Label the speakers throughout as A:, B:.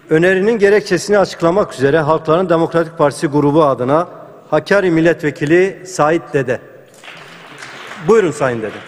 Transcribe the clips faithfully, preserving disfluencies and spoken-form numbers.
A: Önerinin gerekçesini açıklamak üzere Halkların Demokratik Partisi grubu adına Hakkari Milletvekili Sait Dede. Buyurun Sayın Dede.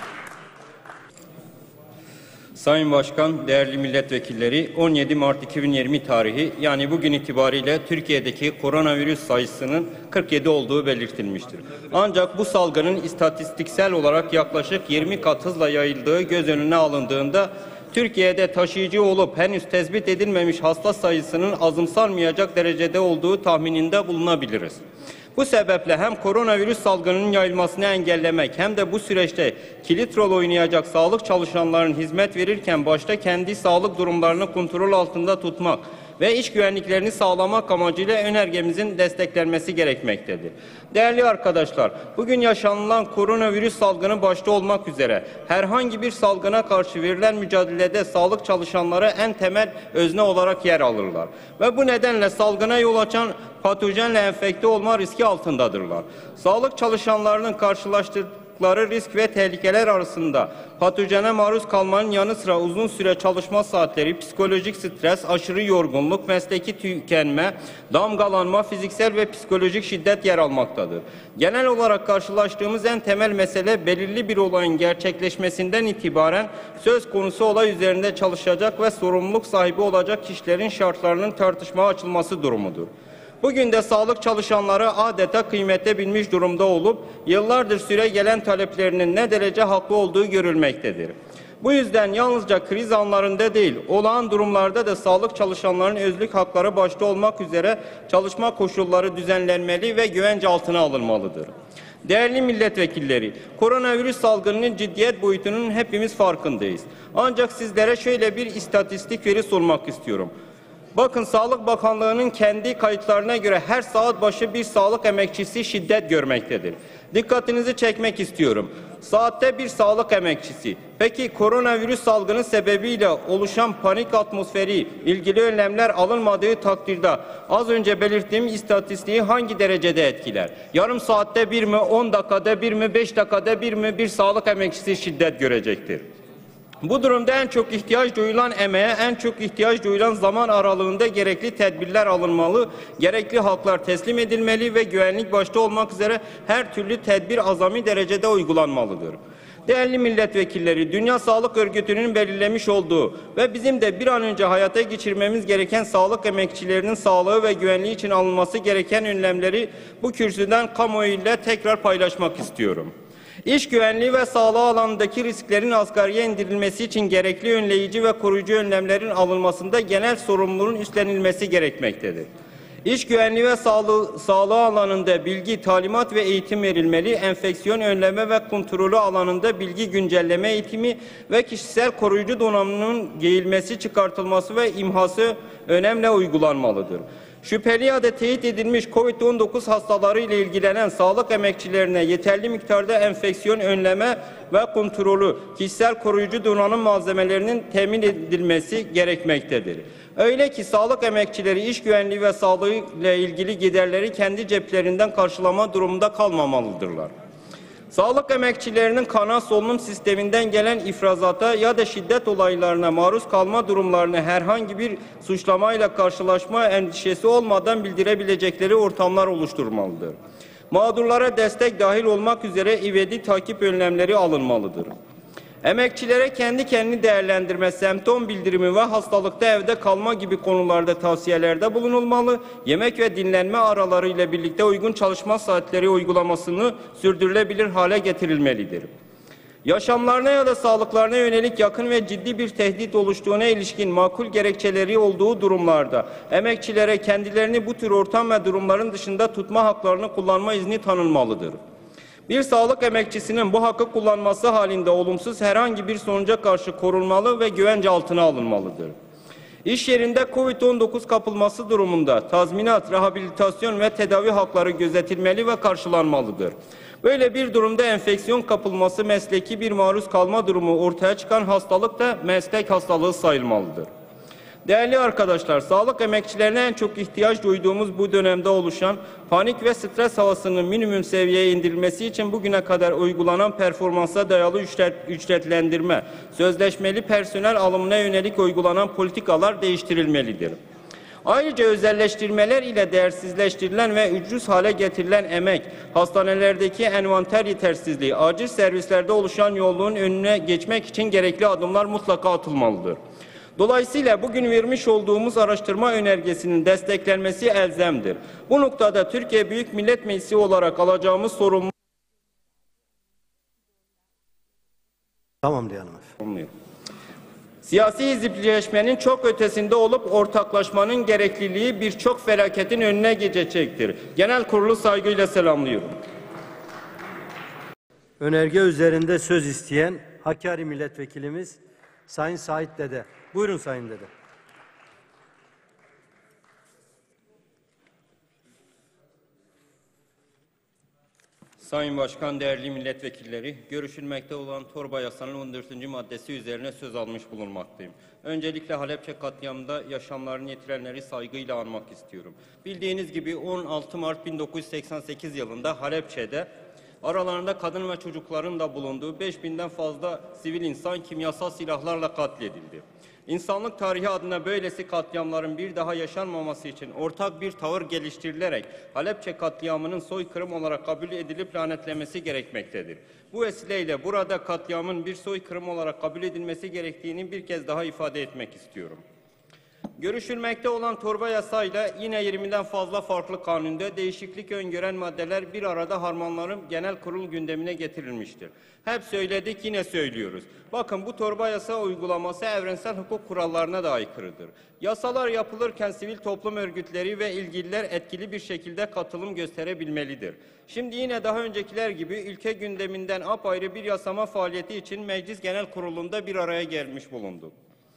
B: Sayın Başkan, değerli milletvekilleri, on yedi Mart iki bin yirmi tarihi, yani bugün itibariyle Türkiye'deki koronavirüs sayısının kırk yedi olduğu belirtilmiştir. Ancak bu salgının istatistiksel olarak yaklaşık yirmi kat hızla yayıldığı göz önüne alındığında Türkiye'de taşıyıcı olup henüz tespit edilmemiş hasta sayısının azımsanmayacak derecede olduğu tahmininde bulunabiliriz. Bu sebeple hem koronavirüs salgınının yayılmasını engellemek hem de bu süreçte kilit rol oynayacak sağlık çalışanlarının hizmet verirken başta kendi sağlık durumlarını kontrol altında tutmak ve iş güvenliklerini sağlamak amacıyla önergemizin desteklenmesi gerekmektedir. Değerli arkadaşlar, bugün yaşanılan koronavirüs salgını başta olmak üzere herhangi bir salgına karşı verilen mücadelede sağlık çalışanları en temel özne olarak yer alırlar. Ve bu nedenle salgına yol açan patojenle enfekte olma riski altındadırlar. Sağlık çalışanlarının karşılaştırdığı risk ve tehlikeler arasında patojene maruz kalmanın yanı sıra uzun süre çalışma saatleri, psikolojik stres, aşırı yorgunluk, mesleki tükenme, damgalanma, fiziksel ve psikolojik şiddet yer almaktadır. Genel olarak karşılaştığımız en temel mesele belirli bir olayın gerçekleşmesinden itibaren söz konusu olay üzerinde çalışacak ve sorumluluk sahibi olacak kişilerin şartlarının tartışmaya açılması durumudur. Bugün de sağlık çalışanları adeta kıymete binmiş durumda olup yıllardır süre gelen taleplerinin ne derece haklı olduğu görülmektedir. Bu yüzden yalnızca kriz anlarında değil, olağan durumlarda da sağlık çalışanlarının özlük hakları başta olmak üzere çalışma koşulları düzenlenmeli ve güvence altına alınmalıdır. Değerli milletvekilleri, koronavirüs salgınının ciddiyet boyutunun hepimiz farkındayız. Ancak sizlere şöyle bir istatistik veri sunmak istiyorum. Bakın, Sağlık Bakanlığı'nın kendi kayıtlarına göre her saat başı bir sağlık emekçisi şiddet görmektedir. Dikkatinizi çekmek istiyorum. Saatte bir sağlık emekçisi. Peki koronavirüs salgını sebebiyle oluşan panik atmosferi, ilgili önlemler alınmadığı takdirde az önce belirttiğim istatistiği hangi derecede etkiler? Yarım saatte bir mi, on dakikada bir mi, beş dakikada bir mi bir sağlık emekçisi şiddet görecektir? Bu durumda en çok ihtiyaç duyulan emeğe, en çok ihtiyaç duyulan zaman aralığında gerekli tedbirler alınmalı, gerekli haklar teslim edilmeli ve güvenlik başta olmak üzere her türlü tedbir azami derecede uygulanmalıdır. Değerli milletvekilleri, Dünya Sağlık Örgütü'nün belirlemiş olduğu ve bizim de bir an önce hayata geçirmemiz gereken sağlık emekçilerinin sağlığı ve güvenliği için alınması gereken önlemleri bu kürsüden kamuoyuyla tekrar paylaşmak istiyorum. İş güvenliği ve sağlığı alanındaki risklerin asgariye indirilmesi için gerekli önleyici ve koruyucu önlemlerin alınmasında genel sorumluluğun üstlenilmesi gerekmektedir. İş güvenliği ve sağlığı, sağlığı alanında bilgi, talimat ve eğitim verilmeli, enfeksiyon önleme ve kontrolü alanında bilgi güncelleme eğitimi ve kişisel koruyucu donanımının giyilmesi, çıkartılması ve imhası önemli uygulanmalıdır. Şüpheli ya da teyit edilmiş COVID on dokuz hastaları ile ilgilenen sağlık emekçilerine yeterli miktarda enfeksiyon önleme ve kontrolü, kişisel koruyucu donanım malzemelerinin temin edilmesi gerekmektedir. Öyle ki sağlık emekçileri iş güvenliği ve sağlığı ile ilgili giderleri kendi ceplerinden karşılama durumunda kalmamalıdırlar. Sağlık emekçilerinin kanal solunum sisteminden gelen ifrazata ya da şiddet olaylarına maruz kalma durumlarını herhangi bir suçlamayla karşılaşma endişesi olmadan bildirebilecekleri ortamlar oluşturulmalıdır. Mağdurlara destek dahil olmak üzere ivedi takip önlemleri alınmalıdır. Emekçilere kendi kendini değerlendirme, semptom bildirimi ve hastalıkta evde kalma gibi konularda tavsiyelerde bulunulmalı, yemek ve dinlenme araları ile birlikte uygun çalışma saatleri uygulamasını sürdürülebilir hale getirilmelidir. Yaşamlarına ya da sağlıklarına yönelik yakın ve ciddi bir tehdit oluştuğuna ilişkin makul gerekçeleri olduğu durumlarda emekçilere kendilerini bu tür ortam ve durumların dışında tutma haklarını kullanma izni tanınmalıdır. Bir sağlık emekçisinin bu hakkı kullanması halinde olumsuz herhangi bir sonuca karşı korunmalı ve güvence altına alınmalıdır. İş yerinde COVID on dokuz kapılması durumunda tazminat, rehabilitasyon ve tedavi hakları gözetilmeli ve karşılanmalıdır. Böyle bir durumda enfeksiyon kapılması mesleki bir maruz kalma durumu ortaya çıkan hastalık da meslek hastalığı sayılmalıdır. Değerli arkadaşlar, sağlık emekçilerine en çok ihtiyaç duyduğumuz bu dönemde oluşan panik ve stres havasının minimum seviyeye indirilmesi için bugüne kadar uygulanan performansa dayalı ücret, ücretlendirme, sözleşmeli personel alımına yönelik uygulanan politikalar değiştirilmelidir. Ayrıca özelleştirmeler ile değersizleştirilen ve ucuz hale getirilen emek, hastanelerdeki envanter yetersizliği, acil servislerde oluşan yoğunluğun önüne geçmek için gerekli adımlar mutlaka atılmalıdır. Dolayısıyla bugün vermiş olduğumuz araştırma önergesinin desteklenmesi elzemdir. Bu noktada Türkiye Büyük Millet Meclisi olarak alacağımız sorumluluk...
A: Tamam diyelim efendim.
B: Siyasi hizipleşmenin çok ötesinde olup ortaklaşmanın gerekliliği birçok felaketin önüne geçecektir. Genel kurulu saygıyla selamlıyorum.
A: Önerge üzerinde söz isteyen Hakkari Milletvekilimiz Sayın Sait Dede. Buyurun Sayın Dede.
B: Sayın Başkan, değerli milletvekilleri, görüşülmekte olan torba yasanın on dördüncü maddesi üzerine söz almış bulunmaktayım. Öncelikle Halepçe katliamında yaşamlarını yitirenleri saygıyla anmak istiyorum. Bildiğiniz gibi on altı Mart bin dokuz yüz seksen sekiz yılında Halepçe'de aralarında kadın ve çocukların da bulunduğu beş binden fazla sivil insan kimyasal silahlarla katledildi. İnsanlık tarihi adına böylesi katliamların bir daha yaşanmaması için ortak bir tavır geliştirilerek Halepçe katliamının soykırım olarak kabul edilip lanetlemesi gerekmektedir. Bu vesileyle burada katliamın bir soykırım olarak kabul edilmesi gerektiğini bir kez daha ifade etmek istiyorum. Görüşülmekte olan torba yasayla yine yirmiden fazla farklı kanunda değişiklik öngören maddeler bir arada harmanlanıp genel kurul gündemine getirilmiştir. Hep söyledik, yine söylüyoruz. Bakın, bu torba yasa uygulaması evrensel hukuk kurallarına da aykırıdır. Yasalar yapılırken sivil toplum örgütleri ve ilgililer etkili bir şekilde katılım gösterebilmelidir. Şimdi yine daha öncekiler gibi ülke gündeminden apayrı bir yasama faaliyeti için Meclis Genel Kurulu'nda bir araya gelmiş bulunduk.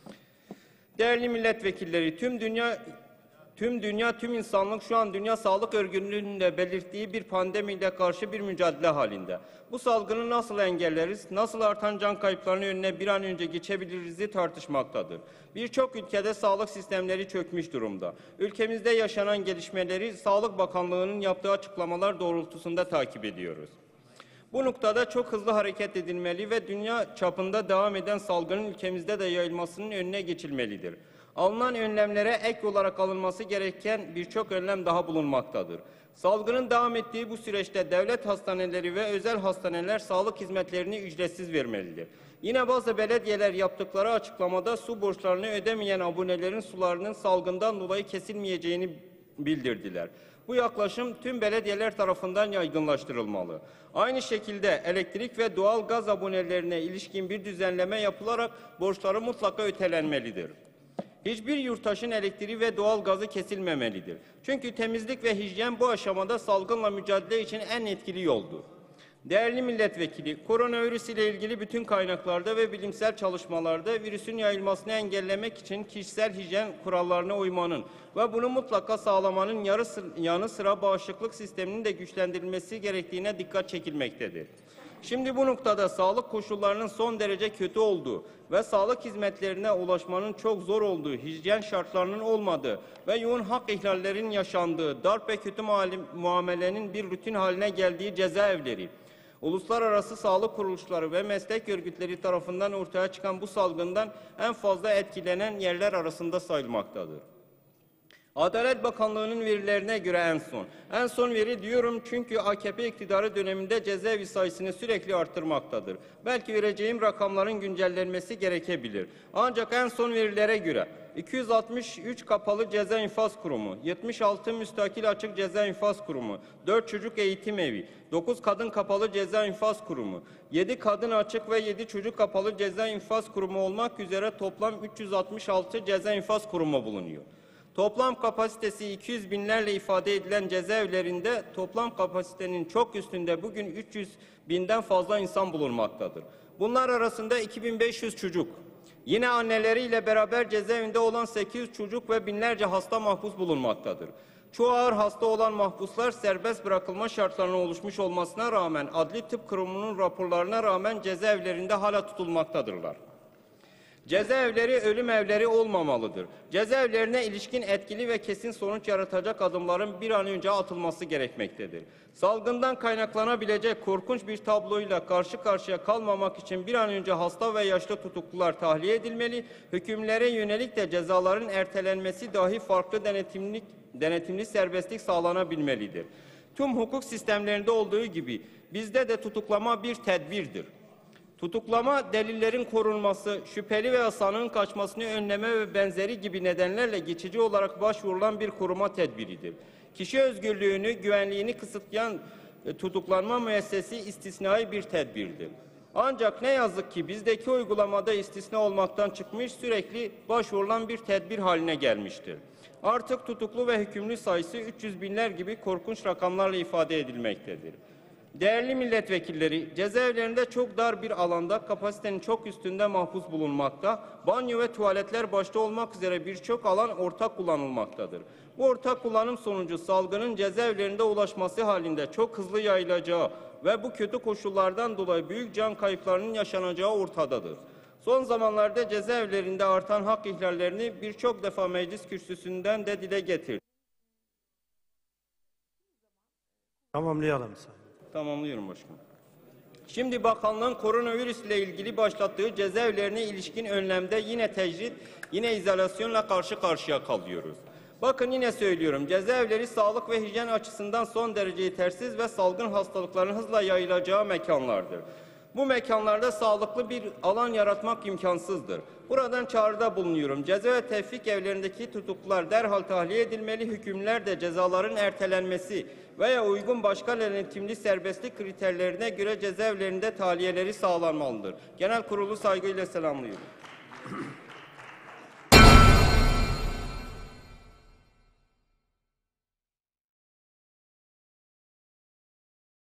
B: Değerli milletvekilleri, tüm dünya tüm dünya, tüm insanlık şu an Dünya Sağlık Örgütü'nün de belirttiği bir pandemiyle karşı bir mücadele halinde. Bu salgını nasıl engelleriz, nasıl artan can kayıplarının önüne bir an önce geçebiliriz tartışmaktadır. Birçok ülkede sağlık sistemleri çökmüş durumda. Ülkemizde yaşanan gelişmeleri Sağlık Bakanlığı'nın yaptığı açıklamalar doğrultusunda takip ediyoruz. Bu noktada çok hızlı hareket edilmeli ve dünya çapında devam eden salgının ülkemizde de yayılmasının önüne geçilmelidir. Alınan önlemlere ek olarak alınması gereken birçok önlem daha bulunmaktadır. Salgının devam ettiği bu süreçte devlet hastaneleri ve özel hastaneler sağlık hizmetlerini ücretsiz vermelidir. Yine bazı belediyeler yaptıkları açıklamada su borçlarını ödemeyen abonelerin sularının salgından dolayı kesilmeyeceğini bildirdiler. Bu yaklaşım tüm belediyeler tarafından yaygınlaştırılmalı. Aynı şekilde elektrik ve doğal gaz abonelerine ilişkin bir düzenleme yapılarak borçları mutlaka ötelenmelidir. Hiçbir yurttaşın elektriği ve doğal gazı kesilmemelidir. Çünkü temizlik ve hijyen bu aşamada salgınla mücadele için en etkili yoldur. Değerli milletvekili, koronavirüs ile ilgili bütün kaynaklarda ve bilimsel çalışmalarda virüsün yayılmasını engellemek için kişisel hijyen kurallarına uymanın ve bunu mutlaka sağlamanın yanı sıra bağışıklık sisteminin de güçlendirilmesi gerektiğine dikkat çekilmektedir. Şimdi bu noktada sağlık koşullarının son derece kötü olduğu ve sağlık hizmetlerine ulaşmanın çok zor olduğu, hijyen şartlarının olmadığı ve yoğun hak ihlallerinin yaşandığı, darp ve kötü muamelenin bir rutin haline geldiği cezaevleri, uluslararası sağlık kuruluşları ve meslek örgütleri tarafından ortaya çıkan bu salgından en fazla etkilenen yerler arasında sayılmaktadır. Adalet Bakanlığı'nın verilerine göre en son. En son veri diyorum çünkü A K P iktidarı döneminde cezaevi sayısını sürekli arttırmaktadır. Belki vereceğim rakamların güncellenmesi gerekebilir. Ancak en son verilere göre iki yüz altmış üç kapalı ceza infaz kurumu, yetmiş altı müstakil açık ceza infaz kurumu, dört çocuk eğitim evi, dokuz kadın kapalı ceza infaz kurumu, yedi kadın açık ve yedi çocuk kapalı ceza infaz kurumu olmak üzere toplam üç yüz altmış altı ceza infaz kurumu bulunuyor. Toplam kapasitesi iki yüz binlerle ifade edilen cezaevlerinde toplam kapasitenin çok üstünde bugün üç yüz binden fazla insan bulunmaktadır. Bunlar arasında iki bin beş yüz çocuk, yine anneleriyle beraber cezaevinde olan sekiz yüz çocuk ve binlerce hasta mahpus bulunmaktadır. Çoğu ağır hasta olan mahpuslar serbest bırakılma şartlarına oluşmuş olmasına rağmen Adli Tıp Kurumu'nun raporlarına rağmen cezaevlerinde hala tutulmaktadırlar. Cezaevleri ölüm evleri olmamalıdır. Cezaevlerine ilişkin etkili ve kesin sonuç yaratacak adımların bir an önce atılması gerekmektedir. Salgından kaynaklanabilecek korkunç bir tabloyla karşı karşıya kalmamak için bir an önce hasta ve yaşlı tutuklular tahliye edilmeli, hükümlere yönelik de cezaların ertelenmesi dahi farklı denetimli, denetimli serbestlik sağlanabilmelidir. Tüm hukuk sistemlerinde olduğu gibi bizde de tutuklama bir tedbirdir. Tutuklama, delillerin korunması, şüpheli veya sanığın kaçmasını önleme ve benzeri gibi nedenlerle geçici olarak başvurulan bir koruma tedbiridir. Kişi özgürlüğünü, güvenliğini kısıtlayan e, tutuklanma müessesi istisnai bir tedbirdir. Ancak ne yazık ki bizdeki uygulamada istisna olmaktan çıkmış, sürekli başvurulan bir tedbir haline gelmiştir. Artık tutuklu ve hükümlü sayısı üç yüz binler gibi korkunç rakamlarla ifade edilmektedir. Değerli milletvekilleri, cezaevlerinde çok dar bir alanda kapasitenin çok üstünde mahpus bulunmakta, banyo ve tuvaletler başta olmak üzere birçok alan ortak kullanılmaktadır. Bu ortak kullanım sonucu salgının cezaevlerinde ulaşması halinde çok hızlı yayılacağı ve bu kötü koşullardan dolayı büyük can kayıplarının yaşanacağı ortadadır. Son zamanlarda cezaevlerinde artan hak ihlallerini birçok defa meclis kürsüsünden de dile getirdi.
A: Tamamlayalım sayın.
B: Tamamlıyorum başkanım. Şimdi bakanlığın koronavirüs ile ilgili başlattığı cezaevlerine ilişkin önlemde yine tecrit, yine izolasyonla karşı karşıya kalıyoruz. Bakın yine söylüyorum, cezaevleri sağlık ve hijyen açısından son derece yetersiz ve salgın hastalıkların hızla yayılacağı mekanlardır. Bu mekanlarda sağlıklı bir alan yaratmak imkansızdır. Buradan çağrıda bulunuyorum. Ceza ve tevfik evlerindeki tutuklular derhal tahliye edilmeli, hükümler de cezaların ertelenmesi veya uygun başka denetimli serbestlik kriterlerine göre cezaevlerinde tahliyeleri sağlanmalıdır. Genel kurulu saygıyla selamlıyorum.